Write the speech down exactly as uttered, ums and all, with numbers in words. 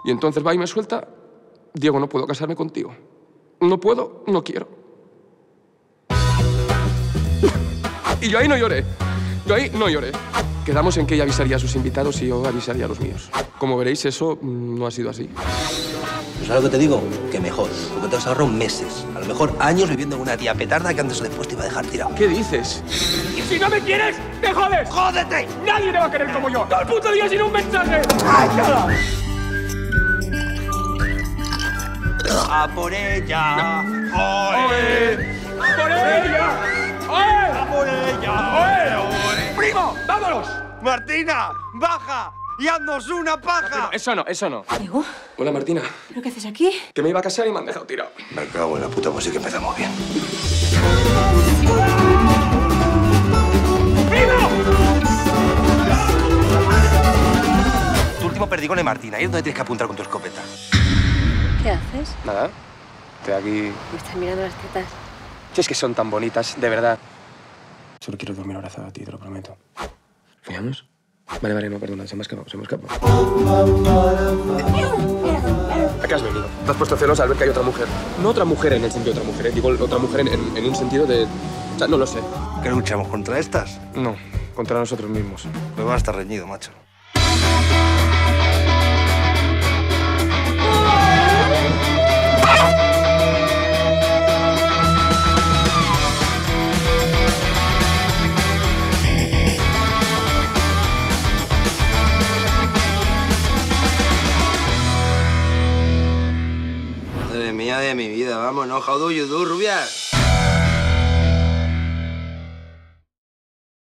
Y entonces va y me suelta: Diego, no puedo casarme contigo. No puedo, no quiero. Y yo ahí no lloré. Yo ahí no lloré. Quedamos en que ella avisaría a sus invitados y yo avisaría a los míos. Como veréis, eso no ha sido así. ¿Sabes lo que te digo? Que mejor, porque te has ahorrado meses, a lo mejor años viviendo con una tía petarda que antes o después te iba a dejar tirado. ¿Qué dices? Y si no me quieres, te jodes. ¡Jódete! Nadie te va a querer como yo. Todo el puto día sin un mensaje. ¡Ay, nada! ¡A por ella! ¡Oe! ¡A por ella! ¡Oe! ¡A por ella! ¡Oe! ¡Primo, vámonos! ¡Martina, baja y haznos una paja! Eso no, eso no. Diego, Hola, Martina. ¿pero qué haces aquí? Que me iba a casar y me han dejado tirado. Me cago en la puta, pues sí que empezamos bien. Tu último perdigón es Martina, ahí es donde tienes que apuntar con tu escopeta. ¿Qué haces? Nada. Estoy aquí. Me estás mirando las tetas. Si es que son tan bonitas, de verdad. Solo quiero dormir abrazado a ti, te lo prometo. ¿Fijamos? Vale, vale, no, perdona, se me ha escapado, se me ha escapado. ¿A qué has venido? ¿Te has puesto celosa al ver que hay otra mujer? No otra mujer en el sentido de otra mujer, ¿eh? Digo otra mujer en, en, en un sentido de... O sea, no lo sé. ¿Qué luchamos contra estas? No, contra nosotros mismos. Me va a estar reñido, macho. Madre mía de mi vida, vamos, no, how do you do, rubias?